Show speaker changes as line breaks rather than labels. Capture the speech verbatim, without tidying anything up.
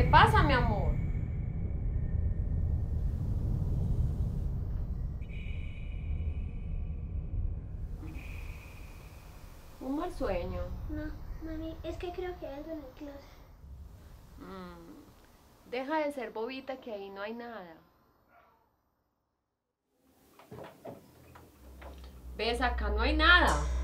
pasa, mi amor? Un mal sueño.
No, mami, es que creo que hay algo en el closet.
Mm, deja de ser bobita que ahí no hay nada. ¿Ves? Acá no hay nada.